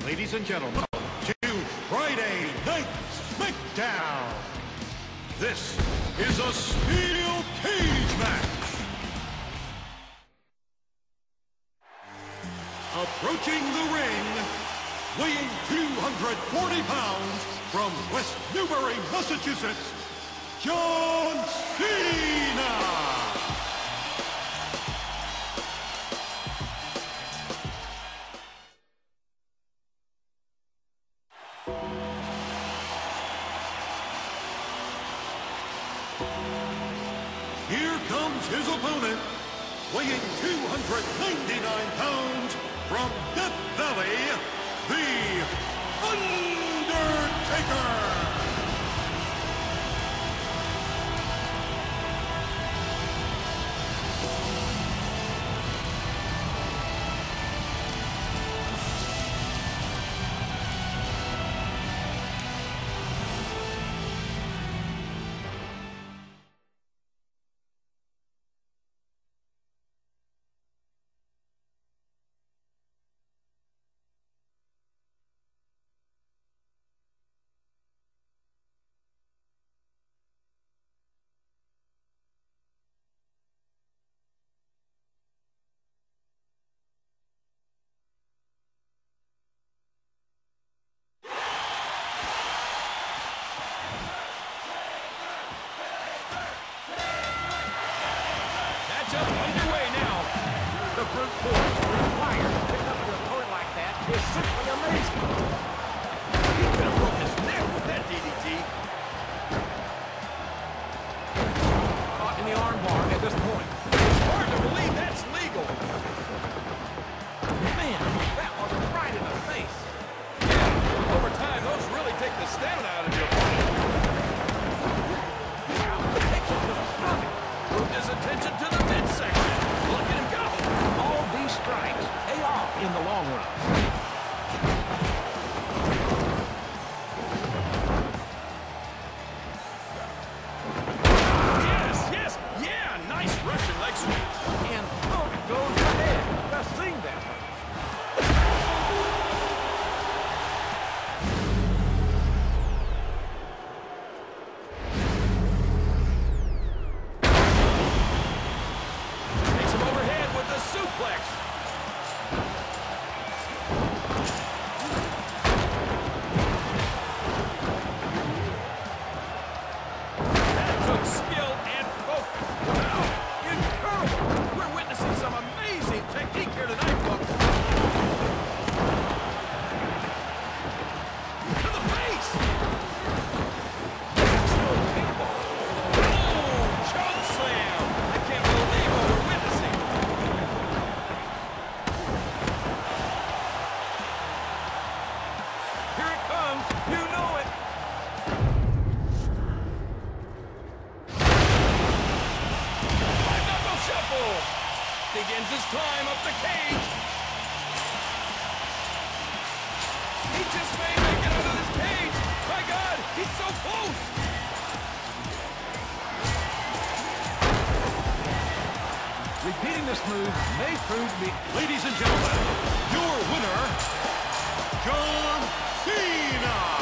ladies and gentlemen, to Friday Night SmackDown. This is a steel cage match. Approaching the ring, weighing 240 pounds from West Newbury, Massachusetts, John Cena. Here comes his opponent, weighing 299 pounds from Death Valley, The Undertaker! Underway now. The brute force required to pick up your opponent like that is simply amazing. He could have broke his neck with that DDT. Caught in the armbar at this point. It's hard to believe that's legal. Man, that was right in the face. Yeah, over time, those really take the stamina out of your opponent. Takes him to the stomach. Moved his attention to the midsection. Look at him go. All these strikes pay off in the long run. Yes, yeah, nice Russian leg sweep. And Punk goes ahead to sing that one. Suplex. That took skill and focus. Wow, incredible. We're witnessing some amazing technique here tonight, folks. To the face. Oh, choke slam. I can't believe what we're witnessing. You know it. Five-knuckle shuffle. Begins his climb up the cage. He just may make it out of this cage. My God, he's so close. Repeating this move may prove to be... Ladies and gentlemen, your winner, John Cena!